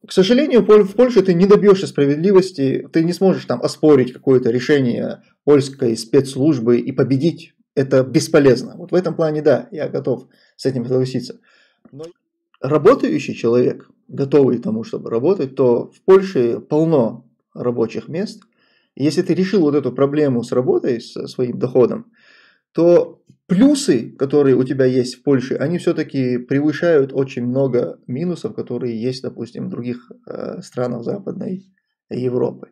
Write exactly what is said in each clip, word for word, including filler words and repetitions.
к сожалению, в Польше ты не добьешься справедливости, ты не сможешь там оспорить какое-то решение польской спецслужбы и победить. Это бесполезно. Вот в этом плане, да, я готов с этим согласиться. Но работающий человек, готовый к тому, чтобы работать, то в Польше полно рабочих мест. И если ты решил вот эту проблему с работой, со своим доходом, то плюсы, которые у тебя есть в Польше, они все-таки превышают очень много минусов, которые есть, допустим, в других э, странах Западной Европы.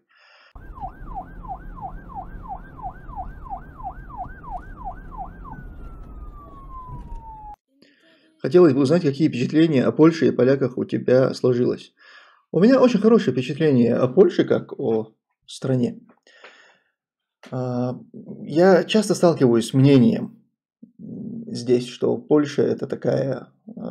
Хотелось бы узнать, какие впечатления о Польше и поляках у тебя сложилось. У меня очень хорошее впечатление о Польше, как о стране. Я часто сталкиваюсь с мнением здесь, что Польша это такая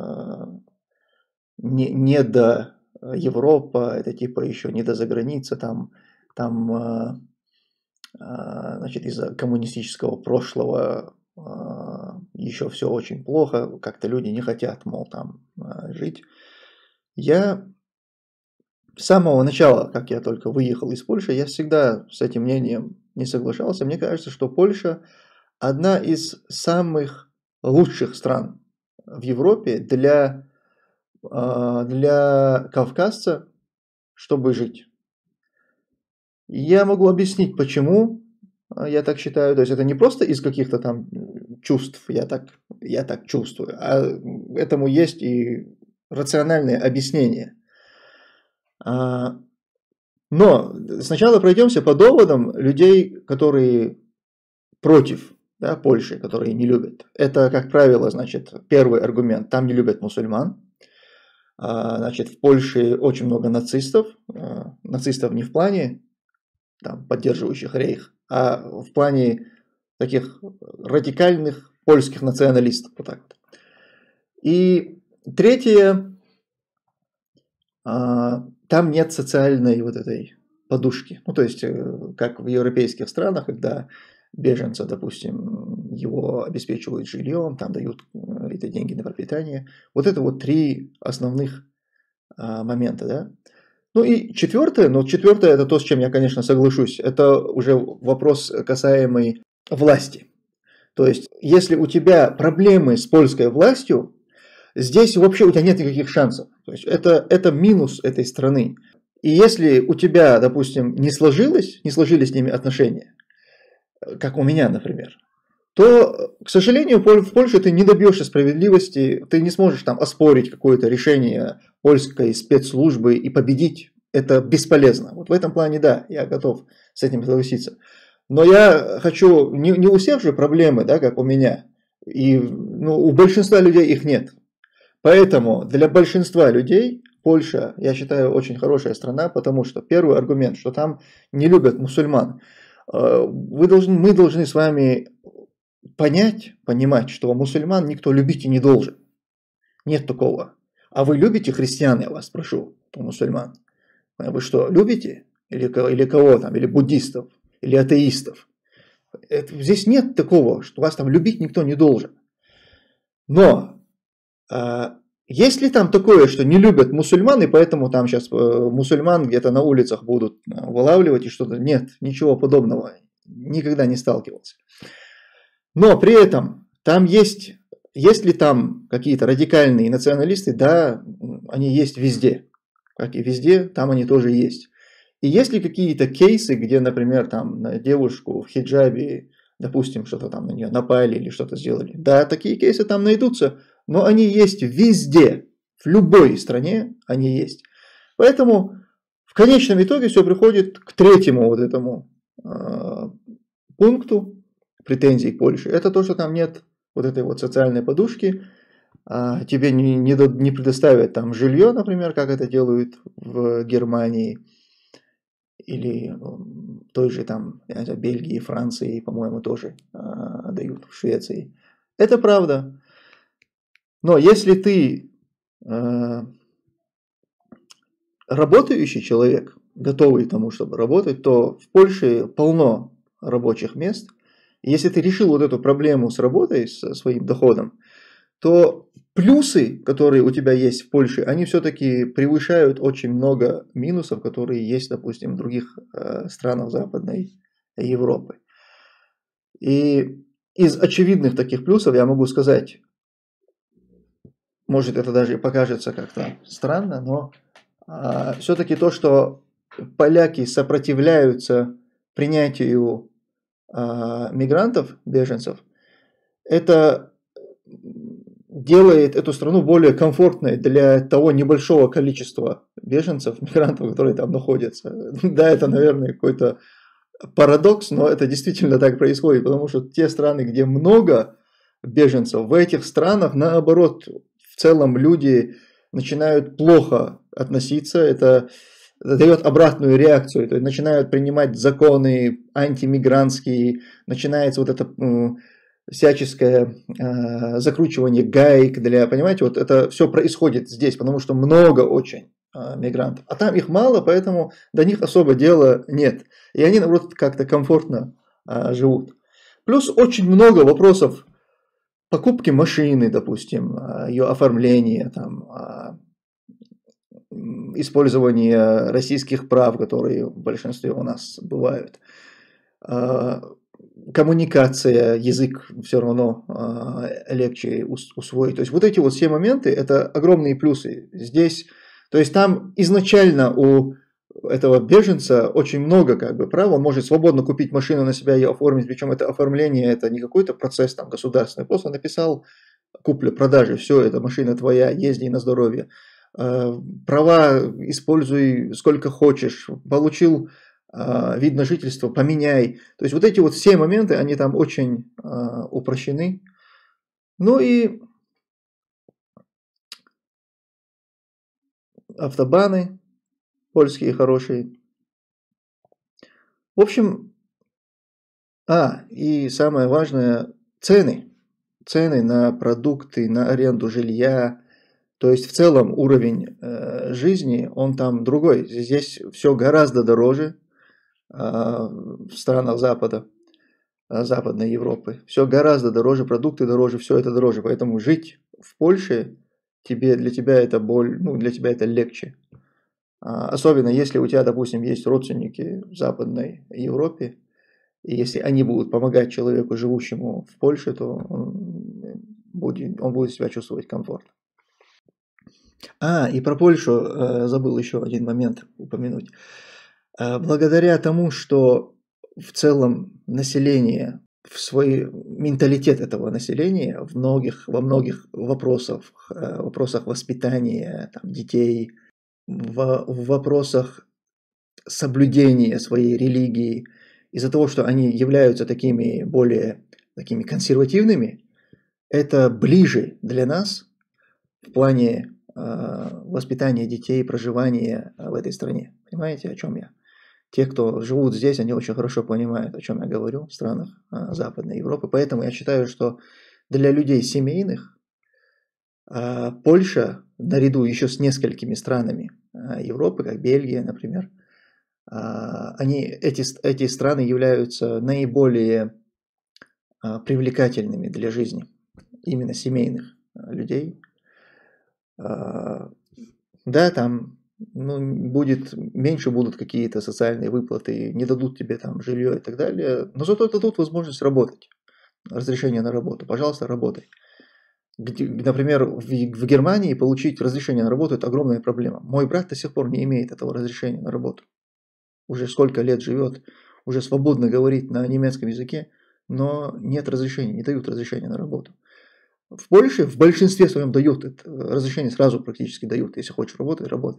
не, не до Европа, это типа еще не до заграницы, там, там значит, из-за коммунистического прошлого еще все очень плохо, как-то люди не хотят, мол, там жить. Я с самого начала, как я только выехал из Польши, я всегда с этим мнением не соглашался. Мне кажется, что Польша одна из самых лучших стран в Европе для, для кавказца, чтобы жить. Я могу объяснить, почему я так считаю. То есть это не просто из каких-то там чувств, я так, я так чувствую, а этому есть и рациональное объяснение. Но сначала пройдемся по доводам людей, которые против, да, Польши, которые не любят. Это, как правило, значит, первый аргумент. Там не любят мусульман. Значит, в Польше очень много нацистов. Нацистов не в плане там, поддерживающих рейх, а в плане таких радикальных польских националистов. Вот так. И третье. Там нет социальной вот этой подушки. Ну, то есть, как в европейских странах, когда беженца, допустим, его обеспечивают жильем, там дают эти деньги на пропитание. Вот это вот три основных а, момента, да. Ну и четвертое, но четвертое это то, с чем я, конечно, соглашусь, это уже вопрос касаемый власти. То есть, если у тебя проблемы с польской властью, здесь вообще у тебя нет никаких шансов. То есть это, это минус этой страны. И если у тебя, допустим, не сложилось, не сложились с ними отношения, как у меня, например, то, к сожалению, в Польше ты не добьешься справедливости, ты не сможешь там оспорить какое-то решение польской спецслужбы и победить. Это бесполезно. Вот в этом плане, да, я готов с этим согласиться. Но я хочу, не, не у всех же проблемы, да, как у меня, и ну, у большинства людей их нет. Поэтому для большинства людей Польша, я считаю, очень хорошая страна, потому что первый аргумент, что там не любят мусульман. Вы должны, мы должны с вами понять, понимать, что мусульман никто любить и не должен. Нет такого. А вы любите христиан, я вас прошу, мусульман? Вы что, любите? Или, или кого там? Или буддистов? Или атеистов? Это, здесь нет такого, что вас там любить никто не должен. Но есть ли там такое, что не любят мусульман, и поэтому там сейчас мусульман где-то на улицах будут вылавливать и что-то? Нет, ничего подобного. Никогда не сталкивался. Но при этом там есть, есть ли там какие-то радикальные националисты? Да, они есть везде. Как и везде, там они тоже есть. И есть ли какие-то кейсы, где, например, там на девушку в хиджабе, допустим, что-то там на нее напали или что-то сделали? Да, такие кейсы там найдутся. Но они есть везде, в любой стране они есть. Поэтому в конечном итоге все приходит к третьему вот этому э, пункту претензий к Польше. Это то, что там нет вот этой вот социальной подушки, э, тебе не, не, не предоставят там жилье, например, как это делают в Германии, или в той же там Бельгии, Франции, по-моему, тоже э, дают, в Швеции. Это правда. Но если ты э, работающий человек, готовый к тому, чтобы работать, то в Польше полно рабочих мест. И если ты решил вот эту проблему с работой, со своим доходом, то плюсы, которые у тебя есть в Польше, они все-таки превышают очень много минусов, которые есть, допустим, в других э, странах Западной Европы. И из очевидных таких плюсов я могу сказать, может это даже покажется как-то странно, но э, все-таки то, что поляки сопротивляются принятию э, мигрантов, беженцев, это делает эту страну более комфортной для того небольшого количества беженцев, мигрантов, которые там находятся. Да, это, наверное, какой-то парадокс, но это действительно так происходит, потому что те страны, где много беженцев, в этих странах, наоборот, в целом люди начинают плохо относиться, это дает обратную реакцию, то есть начинают принимать законы антимигрантские, начинается вот это всяческое э, закручивание гаек для, понимаете, вот это все происходит здесь, потому что много очень э, мигрантов, а там их мало, поэтому до них особо дела нет, и они, наоборот, как-то комфортно э, живут. Плюс очень много вопросов покупки машины, допустим, э, ее оформления, там, э, использования российских прав, которые в большинстве у нас бывают. Э, коммуникация, язык все равно э, легче усвоить. То есть вот эти вот все моменты, это огромные плюсы. Здесь, то есть там изначально у этого беженца очень много как бы прав, он может свободно купить машину на себя, ее оформить, причем это оформление, это не какой-то процесс там государственный, просто написал купля-продажи, все, эта машина твоя, езди на здоровье. Э, права используй сколько хочешь, получил вид на жительство, поменяй. То есть вот эти вот все моменты, они там очень э, упрощены. Ну и автобаны польские хорошие. В общем, а, и самое важное, цены. Цены на продукты, на аренду жилья. То есть в целом уровень э, жизни, он там другой. Здесь все гораздо дороже э, в странах Запада. Западной Европы. Все гораздо дороже, продукты дороже, все это дороже. Поэтому жить в Польше тебе, для тебя это боль, ну, для тебя это легче. А, особенно если у тебя, допустим, есть родственники в Западной Европе, и если они будут помогать человеку, живущему в Польше, то он будет, он будет себя чувствовать комфортно. А, и про Польшу э, забыл еще один момент упомянуть. Э, благодаря тому, что в целом население, в свой менталитет этого населения в многих, во многих вопросах, э, вопросах воспитания там, детей, в, в вопросах соблюдения своей религии, из-за того, что они являются такими более такими консервативными, это ближе для нас в плане э, воспитания детей, проживания в этой стране. Понимаете, о чем я? Те, кто живут здесь, они очень хорошо понимают, о чем я говорю, в странах а, Западной Европы. Поэтому я считаю, что для людей семейных а, Польша, наряду еще с несколькими странами а, Европы, как Бельгия, например, а, они, эти, эти страны являются наиболее а, привлекательными для жизни, именно семейных а, людей. А, да, там... ну, будет, меньше будут какие-то социальные выплаты, не дадут тебе там жилье и так далее, но зато дадут возможность работать, разрешение на работу, пожалуйста, работай. Где, например, в, в Германии получить разрешение на работу – это огромная проблема. Мой брат до сих пор не имеет этого разрешения на работу. Уже сколько лет живет, уже свободно говорит на немецком языке, но нет разрешения, не дают разрешения на работу. В Польше в большинстве своем дают это разрешение, сразу практически дают, если хочешь работать, работай.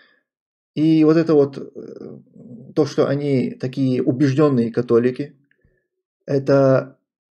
И вот это вот, то, что они такие убежденные католики, это,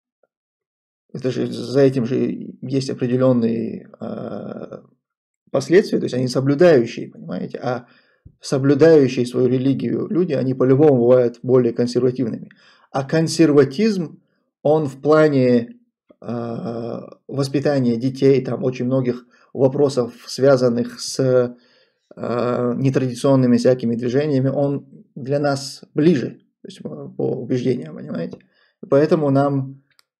это же, за этим же есть определенные э, последствия, то есть они соблюдающие, понимаете, а соблюдающие свою религию люди, они по-любому бывают более консервативными. А консерватизм, он в плане э, воспитания детей, там очень многих вопросов, связанных с нетрадиционными всякими движениями, он для нас ближе, то есть по убеждениям, понимаете? Поэтому нам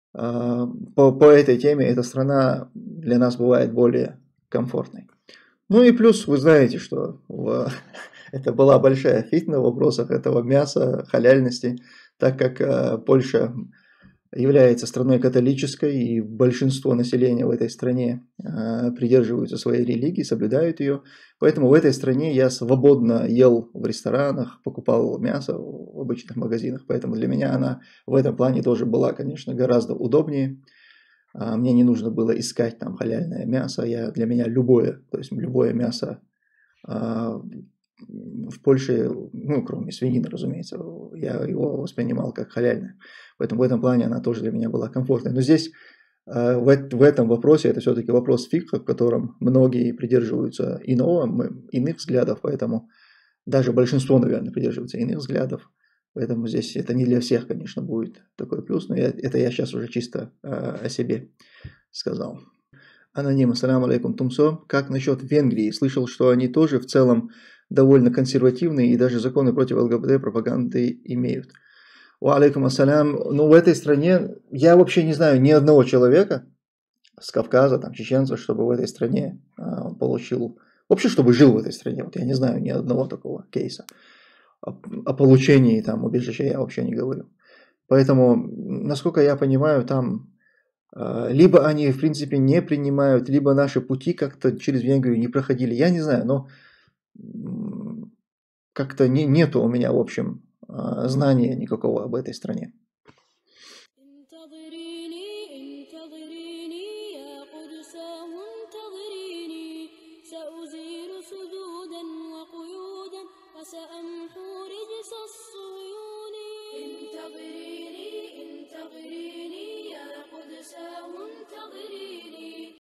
по, по этой теме эта страна для нас бывает более комфортной. Ну и плюс вы знаете, что в, это была большая фитна в вопросах этого мяса, халяльности, так как э, Польша является страной католической, и большинство населения в этой стране э, придерживаются своей религии, соблюдают ее. Поэтому в этой стране я свободно ел в ресторанах, покупал мясо в обычных магазинах. Поэтому для меня она в этом плане тоже была, конечно, гораздо удобнее. А, Мне не нужно было искать там халяльное мясо. Я, для меня любое, то есть любое мясо а, в Польше, ну, кроме свинины, разумеется, я его воспринимал как халяльное. Поэтому в этом плане она тоже для меня была комфортной. Но здесь э, в, эт- в этом вопросе это все-таки вопрос фикха, в котором многие придерживаются иного, м, иных взглядов, поэтому даже большинство, наверное, придерживаются иных взглядов. Поэтому здесь это не для всех, конечно, будет такой плюс, но я, это я сейчас уже чисто э, о себе сказал. Аноним, ассаляму алейкум, Тумсо. Как насчет Венгрии? Слышал, что они тоже в целом довольно консервативные и даже законы против ЛГБТ пропаганды имеют. Ва алейкум ассалям. Ну, в этой стране я вообще не знаю ни одного человека с Кавказа, там, чеченца, чтобы в этой стране а, он получил... Вообще, чтобы жил в этой стране. Вот я не знаю ни одного такого кейса. О, о получении там убежища я вообще не говорю. Поэтому, насколько я понимаю, там а, либо они, в принципе, не принимают, либо наши пути как-то через Венгрию не проходили. Я не знаю, но м, как-то не, нету у меня, в общем, а, знания никакого об этой стране.